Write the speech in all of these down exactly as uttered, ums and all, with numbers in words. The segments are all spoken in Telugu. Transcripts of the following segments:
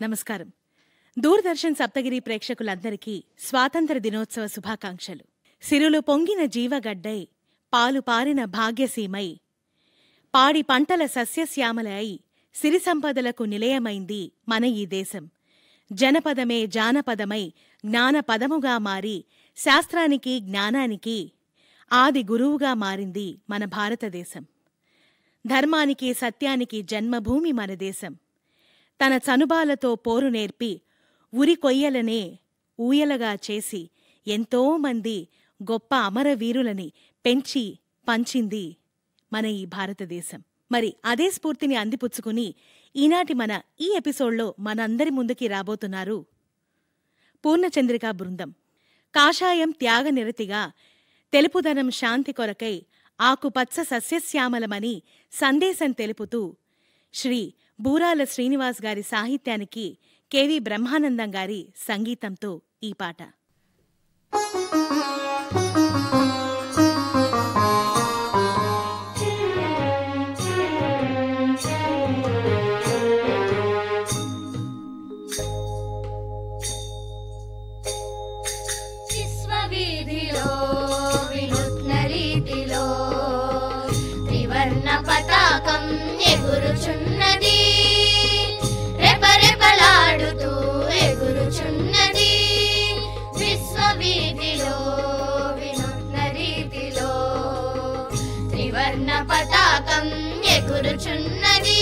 నమస్కారం. దూరదర్శన్ సప్తగిరి ప్రేక్షకులందరికీ స్వాతంత్ర దినోత్సవ శుభాకాంక్షలు. సిరులు పొంగిన జీవగడ్డై పాలు పారిన భాగ్యసీమై పాడి పంటల సస్యశ్యామలై సిరి సంపదలకు నిలయమైంది మన ఈ దేశం. జనపదమే జానపదమై జ్ఞానపదముగా మారి శాస్త్రానికి జ్ఞానానికి ఆది గురువుగా మారింది మన భారతదేశం. ధర్మానికి సత్యానికి జన్మభూమి మన దేశం. తన చనుబాలతో పోరు నేర్పి ఉరి కొయ్యలనే ఊయలగా చేసి ఎంతోమంది గొప్ప అమరవీరులని పెంచి పంచింది మన ఈ భారతదేశం. మరి అదే స్ఫూర్తిని అందిపుచ్చుకుని ఈనాటి మన ఈ ఎపిసోడ్లో మనందరి ముందుకి రాబోతున్నారు పూర్ణచంద్రికా బృందం. కాషాయం త్యాగనిరతిగా, తెలుపుదనం శాంతి కొరకై ఆకుపచ్చ సస్యశ్యామలమని సందేశం తెలుపుతూ శ్రీ బూరాల శ్రీనివాస్ గారి సాహిత్యానికి కెవి బ్రహ్మానందం గారి సంగీతంతో ఈ పాట. విశ్వవీధిలో వినూత్న రీతిలో త్రివర్ణ పతాకం ఎగురుచున్నది, రెపరెపలాడుతూ ఎగురుచున్నది. విశ్వవీధిలో వినూత్న రీతిలో త్రివర్ణ పతాకం ఎగురుచున్నది,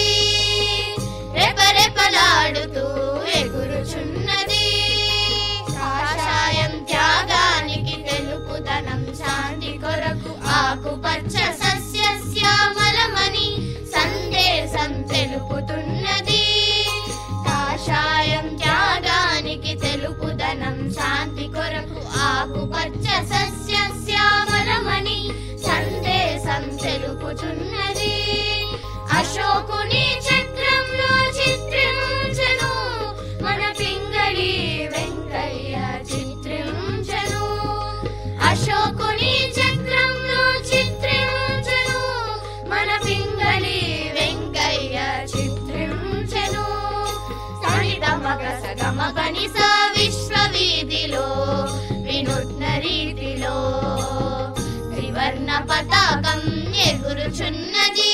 రెపరెపలాడుతూ ఎగురుచున్నది. కాషాయం త్యాగానికి, తెలుపుదనం శాంతి కొరకు ఆకుపచ్చ సస్యశ్యామలమని సందేశం తెలుపుతున్నది. కాషాయం త్యాగానికి, తెలుపుదనం శాంతి కొరకు ఆకుపచ్చ సస్యశ్యామలమని సందేశం తెలుపుతున్నది. అశోకుని చక్రంలో చిత్రించెను మన పింగళి వెంకయ్య చిత్రించెను. అశోకుని చక్రంలో చిత్రించెను మన పింగళి వెంకయ్య చిత్రించెను. సనిదమగ సగమగని స విశ్వవీధిలో వినూత్న రీతిలో త్రివర్ణ పతాకం ఎగురుచున్నది,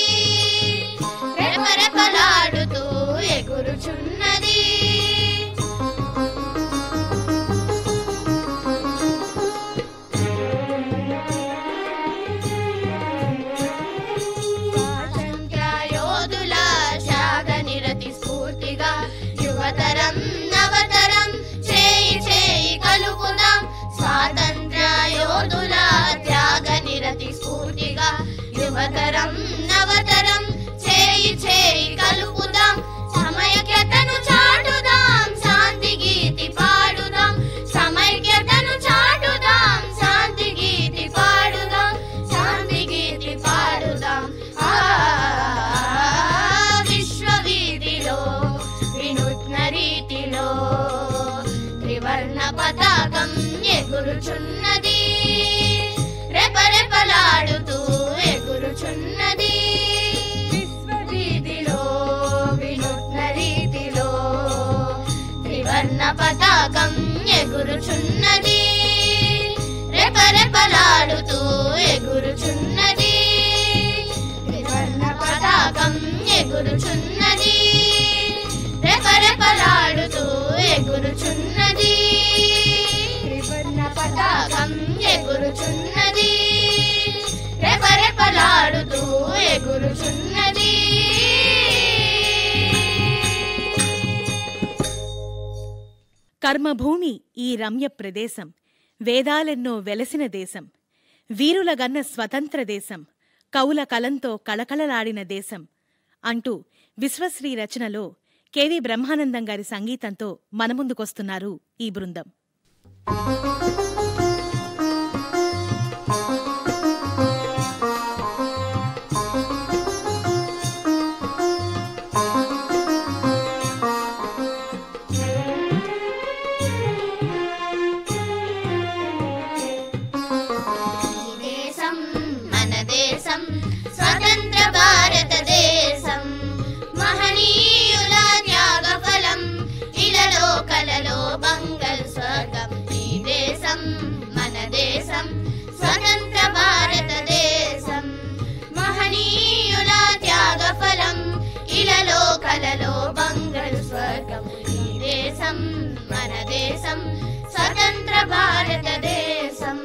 రెపరెపలాడుతూ ఎగురుచున్నది. యువతరం నవతరం చేయి చేయి కలుపుదాం. స్వాతంత్ర్య యోధుల త్యాగ నిరతి స్ఫూర్తిగా యువతరం నవతరం చేయి చేయి కలుపుదాం. సమైక్యతను చాటుదాం, శాంతి గీతి పాడుదాం. సమైక్యతను చాటుదాం, శాంతి గీతి పాడుదాం. శాంతి గీతి పాడుదాం. ఆ విశ్వవీధిలో వినూత్న రీతిలో త్రివర్ణ పతాకం ఎగురుచున్నది, రెపరెపలాడుతూ ఎగురుచున్నది. విశ్వవీధిలో వినూత్న రీతిలో త్రివర్ణ పతాకం ఎగురుచున్నది, రెపరెపలాడుతూ ఎగురుచున్నది. త్రివర్ణ పతాకం ఎగురుచున్నది, రెపరెపలాడుతూ ఎగురుచున్నది. త్రివర్ణ పతాకం ఎగురుచున్నది, రెపరెపలాడుతూ ఎగురుచున్నది. కర్మభూమి ఈ రమ్య ప్రదేశం, వేదాలెన్నో వెలసిన దేశం, వీరులగన్న స్వతంత్ర దేశం, కవుల కలంతో కళకళలాడిన దేశం అంటూ విశ్వశ్రీ రచనలో కెవి బ్రహ్మానందం గారి సంగీతంతో మన ముందుకొస్తున్నారు ఈ బృందం. స్వతంత్ర భారతదేశం మహనీయుల త్యాగఫలం భారతదేశం.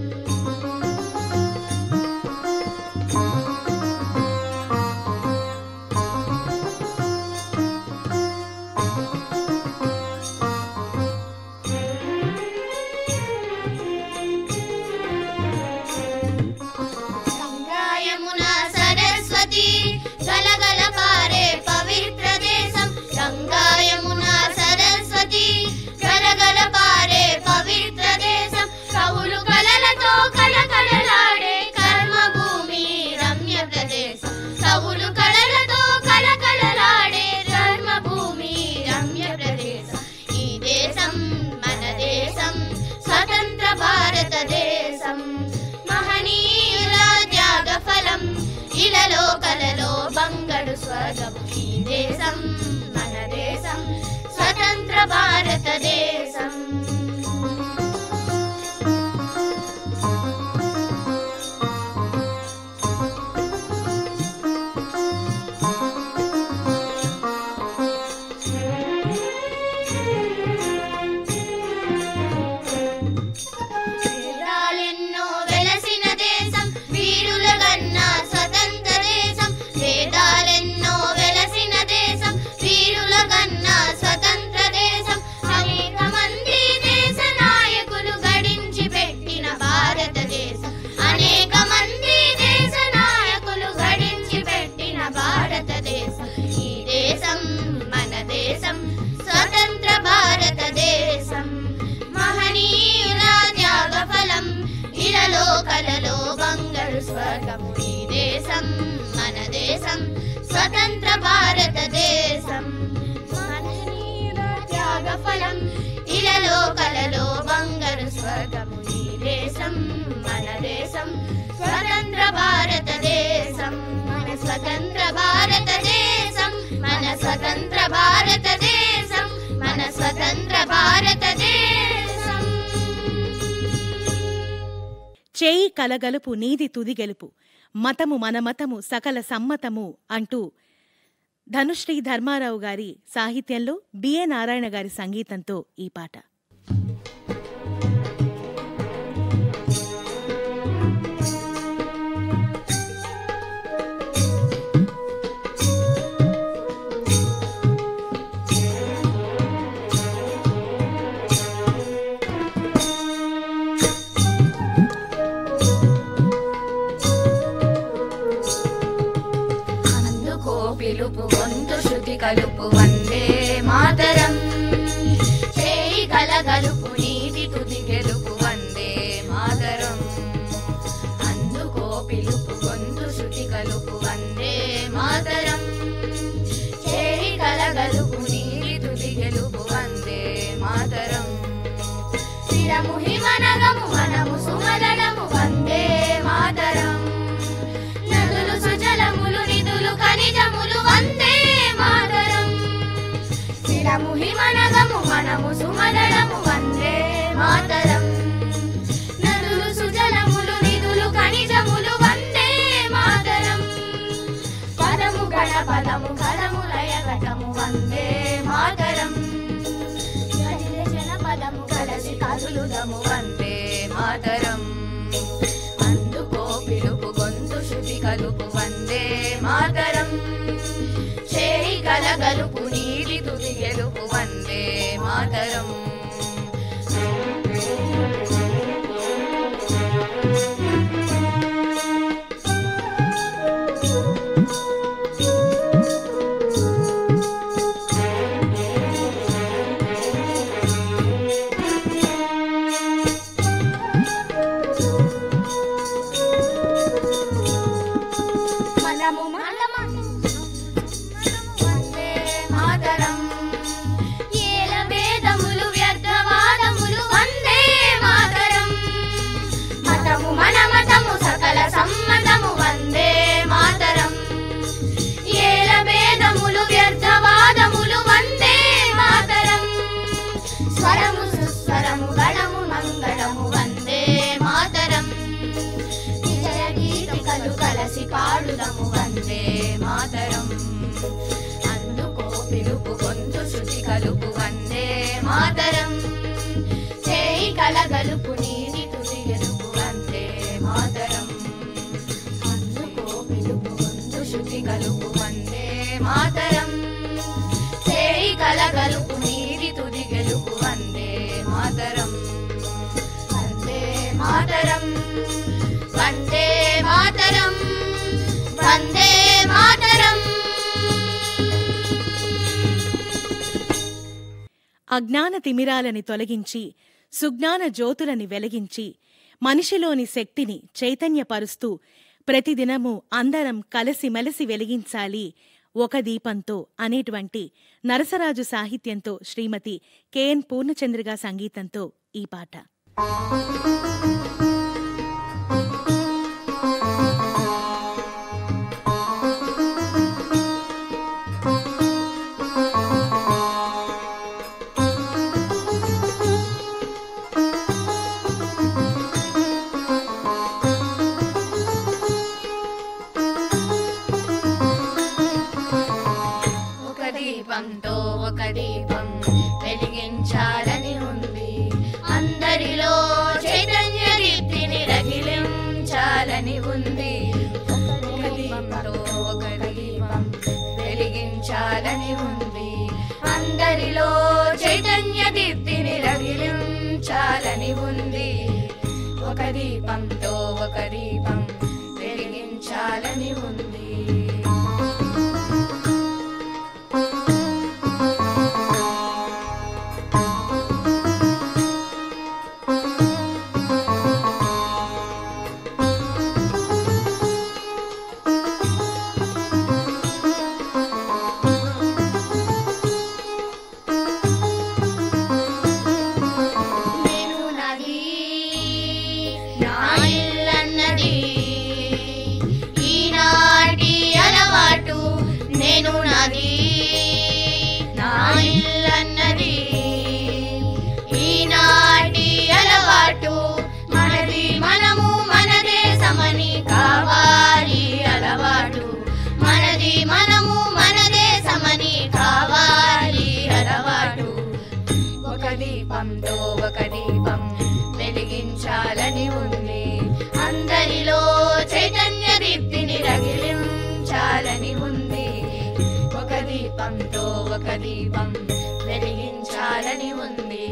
గంగా యమున సరస్వతి గలగల పారే పవిత్ర దేశం. గంగా యమున సరస్వతి గలగల పారే పవిత్ర దేశం. కవులు కలలతో కళకళలాడే కర్మభూమి రమ్య ప్రదేశం. కవులు కళలతో కళకళలాడే కర్మభూమి రమ్య ప్రదేశం. ఈ దేశం మన దేశం స్వతంత్ర భారతదేశం. మహనీయుల త్యాగ ఫలం ఇలలో కలలో బంగడు స్వర్గం. ఈ దేశం మన దేశం స్వతంత్ర భారతదేశం. వేదాలెన్నో వెలసిన దేశం వీరుల గన్న స్వతంత్ర దేశం. వేదాలెన్నో వెలసిన దేశం వీరుల గన్న స్వతంత్ర దేశం. అనేక మంది దేశ నాయకులు గడించి పెట్టిన భారతదేశం. అనేక మంది దేశ నాయకులు గడించి పెట్టిన భారతదేశం. ఈ దేశం మన దేశం స్వతంత్ర భారతదేశం. మహనీయుల త్యాగ ఫలం ఇలలో కలలో బంగారు స్వర్గం. ఈ దేశం మన దేశం స్వతంత్ర భారతదేశం. మహనీయుల త్యాగ ఫలం ఇలలో కలలో బంగారు స్వర్గం. ఈ దేశం మన దేశం స్వతంత్ర భారతదేశం. మన స్వతంత్ర భారతదేశం. మన స్వతంత్ర భారతదేశం. మన స్వతంత్ర భారతదేశం. చేయి కలగలుపు నీది తుది గెలుపు, మతము మన మతము సకల సమ్మతము అంటూ ధనుశ్రీ ధర్మారావు గారి సాహిత్యంలో బిఏ నారాయణ గారి సంగీతంతో ఈ పాట. పిలుపు గొంతు శృతి కలుపు వందే మాతరం. చేయి కలగలుపు నీతి తుది గెలుపు వందే మాతరం. అందుకో పిలుపు గొంతు శృతి కలుపు వందే మాతరం. చేయి కలగలుపు నీతి తుది గెలుపు వందే మాతరం. శిరము హిమనగము మనము సుమలనము వందే మాతరం. నదులు సుజలములు నిధులు ఖనిజములు వందే మాతరం. శిరము హిమనగము మనము సుమలనము వందే మాతరం. నదులు సుజలములు నిధులు ఖనిజములు వందే మాతరం. పదము గణ పదము కలము లయగటము వందే మాతరం. గడిలజన పదము కలసి కదులుదము వందే మాతరం. అందుకో పిలుపు గొంతు శృతి కలుపు వందే మాతరం. చేయి కలగలుపు నీటి తుది గెలుపు వందే మాతరం. మనము మనము వందే మాతరం. ఏల భేదములు వ్యర్థవాదములు వందే మాతరం. మతము మన మతము సకల సమ్మతము వందే మాతరం. ఏల భేదములు వ్యర్థవాదములు వందే మాతరం. స్వరము సుస్వరము గణము మంగళము వందే మాతరం. విజయ గీతికలు కలసి పాడుదము వందే మాతరం. అందుకో పిలుపు గొంతు శృతి కలుపు వందే మాతరం. చేయి కలగ మాతరం చేయి కలగలుపు నీటి తుది గెలుపు వందే మాతరం వందే మాతరం వందే మాతరం వందే మాతరం. అజ్ఞాన తిమిరాలని తొలగించి సుజ్ఞాన జ్యోతులని వెలిగించి మనిషిలోని శక్తిని చైతన్యపరుస్తూ ప్రతిదినము అందరం కలిసిమెలిసి వెలిగించాలి ఒక దీపంతో అనేటువంటి నరసరాజు సాహిత్యంతో శ్రీమతి కెఎన్ పూర్ణచంద్రిగా సంగీతంతో ఈ పాట. దీపంతో ఒక దీపం వెలిగించాలని ఉంది, అందరిలో చైతన్య దీప్తిని రగిలించాలని ఉంది. ఒక దీపంతో ఒక దీపం వెలిగించాలని ఉంది, అందరిలో చైతన్య దీప్తిని రగిలించాలని ఉంది. ఒక దీపంతో ఒక దీపం వెలిగించాలని ఉంది. దీపంతో ఒక దీపం వెలిగించాలని ఉంది, అందరిలో చైతన్య దీప్తిని రగిలించాలని ఉంది. ఒక దీపంతో ఒక దీపం వెలిగించాలని ఉంది.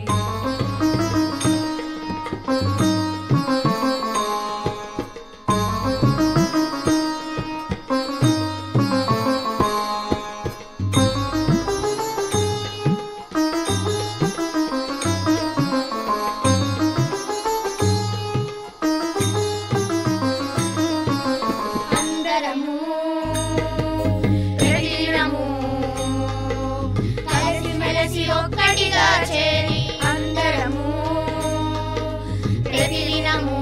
ఒక్కటిగా చేరి అందరము ప్రతిదినము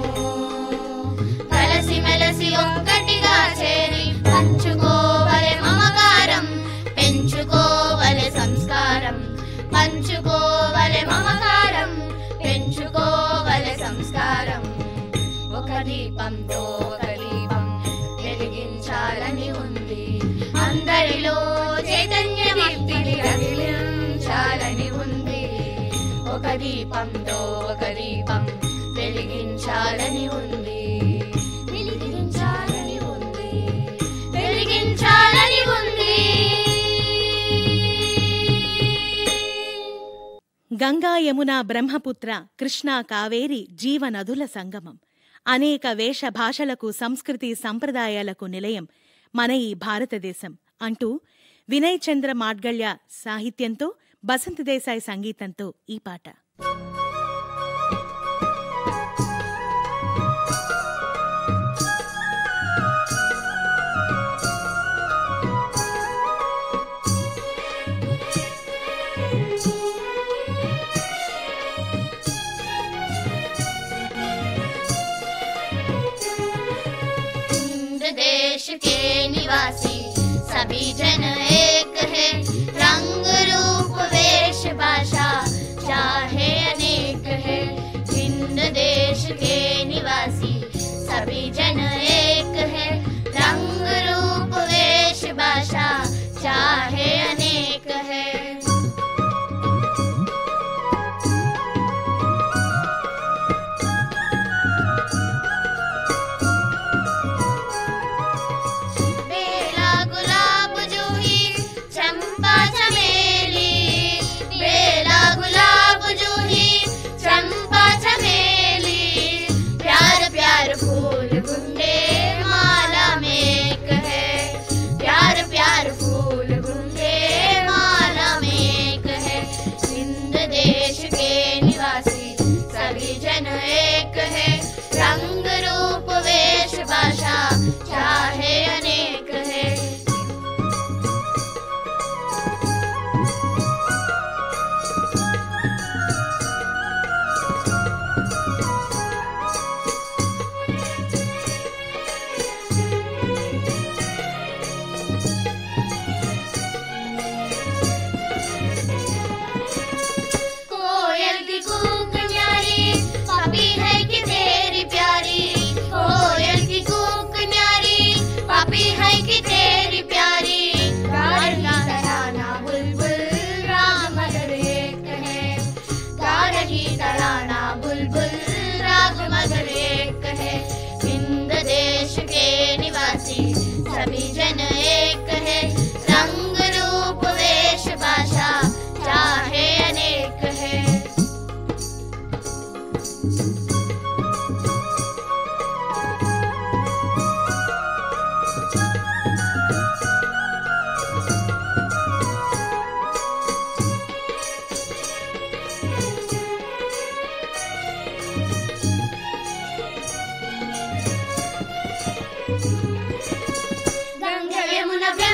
కలిసి మెలిసి ఒక్కటిగా చేరి పంచుకోవలె మమకారం, పెంచుకోవలె సంస్కారం, పంచుకోవలె మమకారం, పెంచుకోవలె సంస్కారం. ఒక దీపంతో ఒక దీపం వెలిగించాలని ఉంది, అందరిలో చైతన్య దీప్తిని రగిలించాలని ఉంది. ఒక దీపంతో ఒక దీపం వెలిగించాలని ఉంది, వెలిగించాలని ఉంది, వెలిగించాలని ఉంది. గంగా యమున బ్రహ్మపుత్ర కృష్ణా కావేరి జీవనదుల సంగమం. అనేక వేష భాషలకు సంస్కృతి సంప్రదాయాలకు నిలయం మన ఈ భారతదేశం అంటూ వినయ్ చంద్ర మాడ్గళ్య సాహిత్యంతో బసంత్ దేశాయ్ సంగీతంతో ఈ పాట. देश के निवासी सभी जन एक है, रंग रूप वेश भाषा चाहे अनेक है. हिंद देश के निवासी सभी जन एक है, रंग रूप वेश भाषा चाहे अनेक है. बेला गुलाब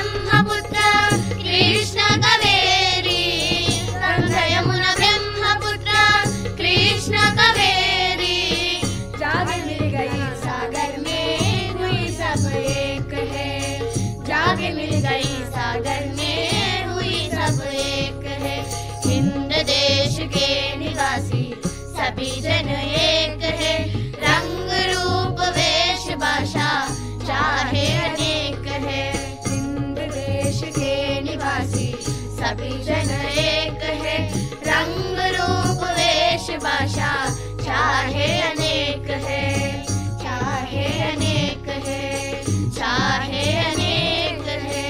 బ్రహ్మపుత్ర కృష్ణ కవేరి గంగా యమునా బ్రహ్మపుత్ర कृष्ण कवेरी जाग मिल गई सागर में हुई सब एक है जाग मिल गई सागर में हुई सब एक है हिंद देश के निवासी सभी जन एक है रंग रूप वेश भाषा चाहे अनेक है हिंद देश के निवासी सभी जन एक है रंग रूप वेश भाषा चाहे अनेक है चाहे अनेक है चाहे अनेक है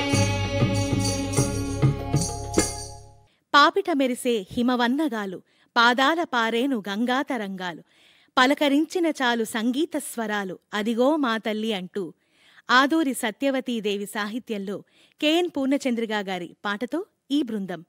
పాపిట మెరిసే హిమవన్నగాలు పాదాల పారేను గంగా తరంగాలు పలకరించిన చాలు సంగీత స్వరాలు అదిగో మా తల్లి అంటూ ఆదూరి సత్యవతీదేవి సాహిత్యంలో కెఎన్ పూర్ణచంద్రిక గారి పాటతో ఈ బృందం.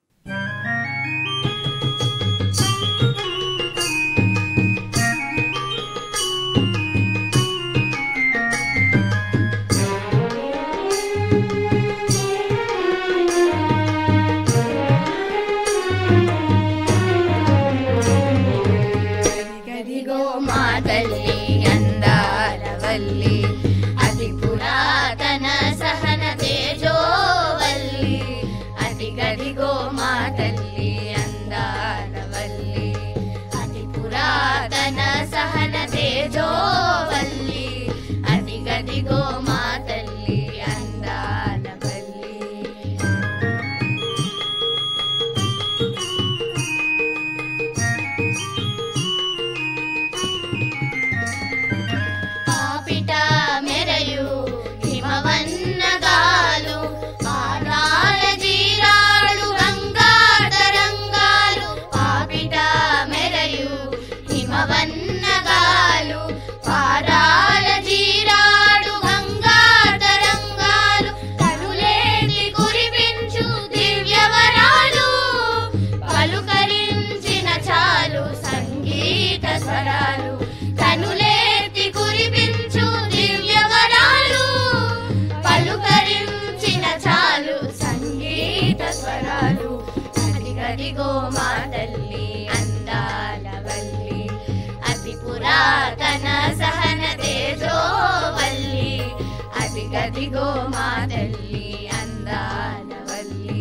అదిగో మా తల్లి అందాల వల్లి అతి పురాతన సహన తేజోవల్లి అదిగదిగో మా తల్లి అందాల వల్లి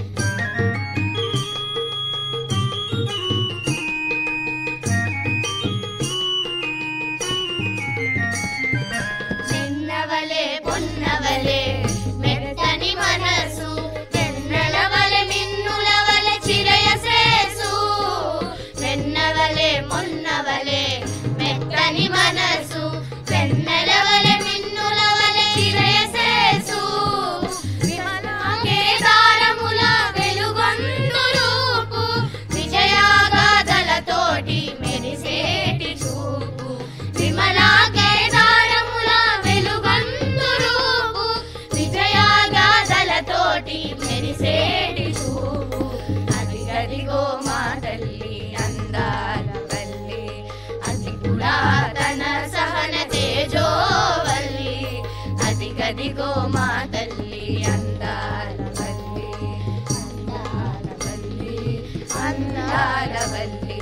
నిన్నవలే పొన్నవలే మెత్తని మనసు ఎన్నెలవలే మిన్నులవలే చిరయసేసు వెన్నవలే మొన్నవలే మెత్తని మనసు వెన్నెలవలే మిన్నులవలే చిరయసేసు విమలాంగే దారముల వెలుగొందు రూపు విజయాగాథలతోటి మెరిసేటి చూపు విమలాంగే దారముల వెలుగొందు రూపు విజయాగాథలతోటి మెరిసేటి చూపు అదిగదిగో మా తల్లి అందాల వల్లి అతి పురాతన సహన తేజోవల్లి అదిగదిగో మా తల్లి అందాల వల్లి అందాల వల్లి అందాల వల్లి.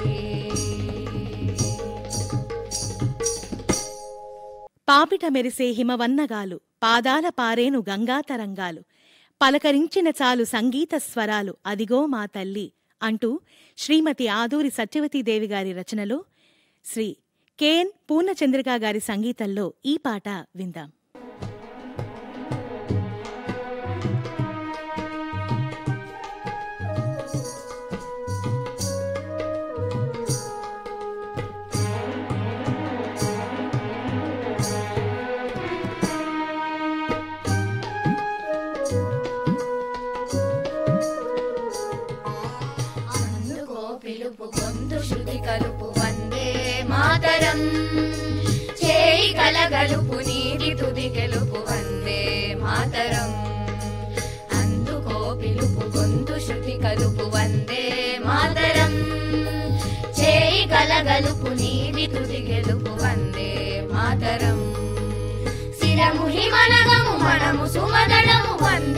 పాపిట మెరిసే హిమవన్నగాలు పాదాల పారేను గంగా తరంగాలు పలకరించిన చాలు సంగీత స్వరాలు అదిగో మా తల్లి అంటూ శ్రీమతి ఆదూరి సత్యవతీదేవి గారి రచనలో శ్రీ కెఎన్ పూర్ణచంద్రిక గారి సంగీతంలో ఈ పాట విందాం. అందుకో పిలుపు గొంతు శృతి కలుపు వందే మాతరం చేయి కలగలుపు నీటి తుది గెలుపు వందే మాతరం అందుకో పిలుపు గొంతు శృతి కలుపు వందే మాతరం చేయి కలగలుపు నీటి తుది గెలుపు వందే మాతరం శిరము హిమనగము మనము సుమదళము వందే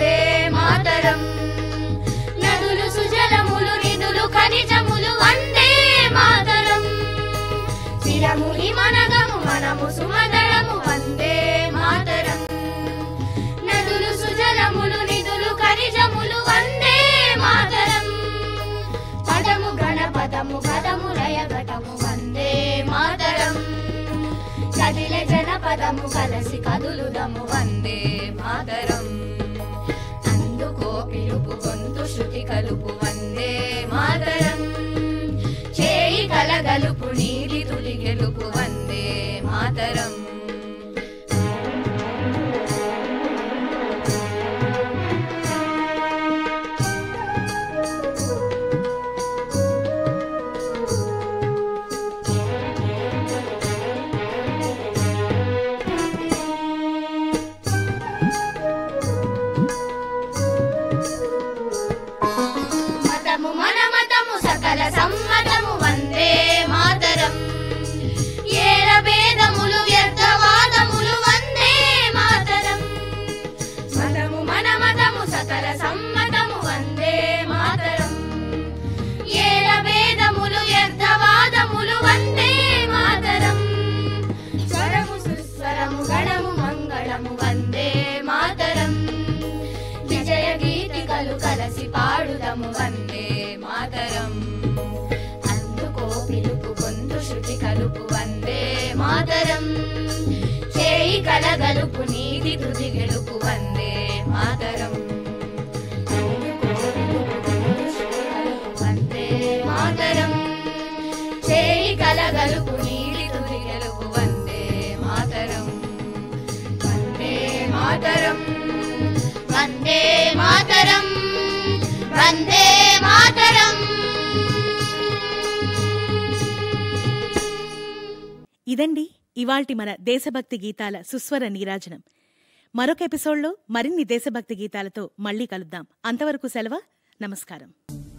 మాతరం అందుకో పిలుపు గొంతు శృతి కలుపు వందే మాతరం చేయి కలగలుపు నీలి తుది గెలుపు వందే మాతరం సమ్మతము వందే మాతరం ఏల భేదములు వ్యర్థవాదములు వందే మాతరం మతము మన మతము సకల సమ్మతము వందే మాతరం ఏల భేదములు వ్యర్థవాదములు వందే మాతరం స్వరము సుస్వరము గణము మంగళము వందే మాతరం విజయ గీతికలు కలసి పాడుదము వందే మాతరం పిలుపు గొంతు శృతి కలుపు వందే మాతరం చేయి కలగలుపు నీది తుది గెలుపు వందే మాతరం వందే మాతరం చేయి కలగలుపు నీది తుది గెలుపు వందే మాతరం వందే మాతరం వందే మాతరం వందే మాతరం. ఇదండి ఇవాల్టి మన దేశభక్తి గీతాల సుస్వర నీరాజనం. మరొక ఎపిసోడ్లో మరిన్ని దేశభక్తి గీతాలతో మళ్ళీ కలుద్దాం. అంతవరకు సెలవు. నమస్కారం.